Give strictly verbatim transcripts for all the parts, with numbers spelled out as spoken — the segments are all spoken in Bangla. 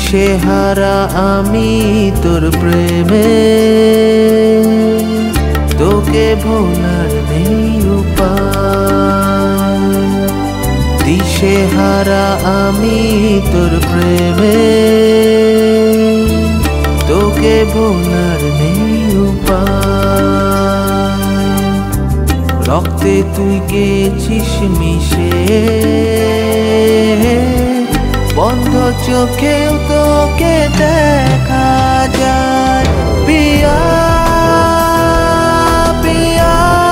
দিশেহারা আমি তোর প্রেমে, তোকে ভোলার নেই উপায়। দিশেহারা আমি তোর প্রেমে, তোকে ভোলার নেই উপায়। রক্তে তুই গেছিস মিশে, বন্ধ চোখেও তোকে দেখা যায়। পিয়া পিয়া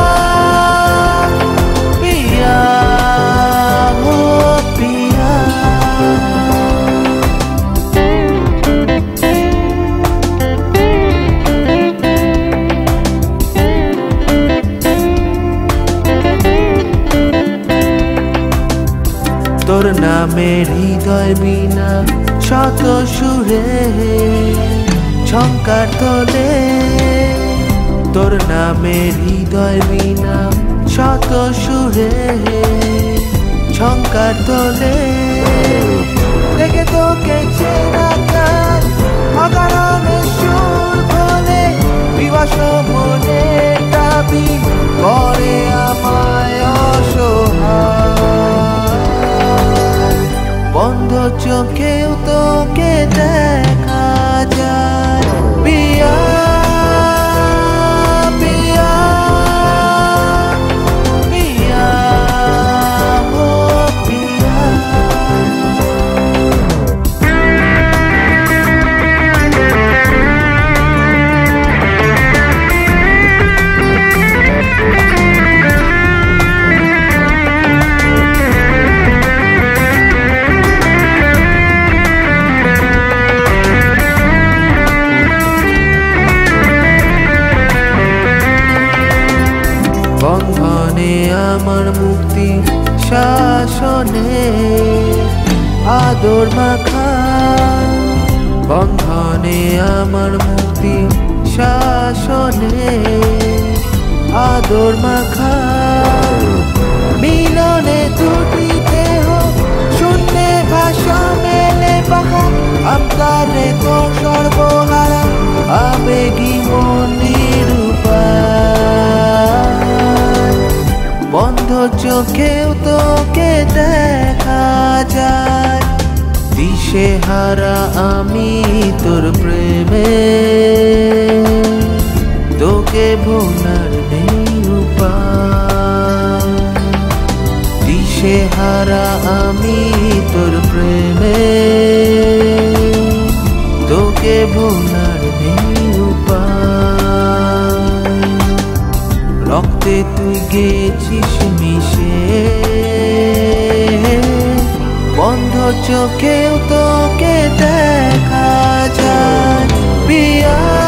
পিয়া ও পিয়া। তোর নামের হৃদয় বিনা শত সুরে ঝংকার তোলে, তোর নামের হৃদয় বিনা শত সুরে ঝংকার তোলে। দেখে তোকে চেনা কাজ অকারণে সুর ভোলে, বিবাস মনে দাবি করে আমায় অসহায়। বন্ধ চোখেও তোকে দেখা যায়। পিয়া পিয়া পিয়া ও পিয়া। বন্ধনে আমার মুক্তি, শাসনে আদর মাখা। বন্ধনে আমার মুক্তি, শাসনে আদর মাখা। মিলনে দুটি দেহ শূন্যে ভাষা মেলে পাখা। আমতারে তোর সর্বহারা আবেগী মনির উপায়। বন্ধ চোখেও তোকে দেখা যায়। দিশেহারা আমি তোর প্রেমে, তোকে ভোলার নেই উপায়। দিশেহারা আমি তোর প্রেমে, তোকে ভোলার নেই উপায়। রক্তে তুই গেছিস মিশে, বন্ধ চোখেও তোকে দেখা যায়। পিয়া।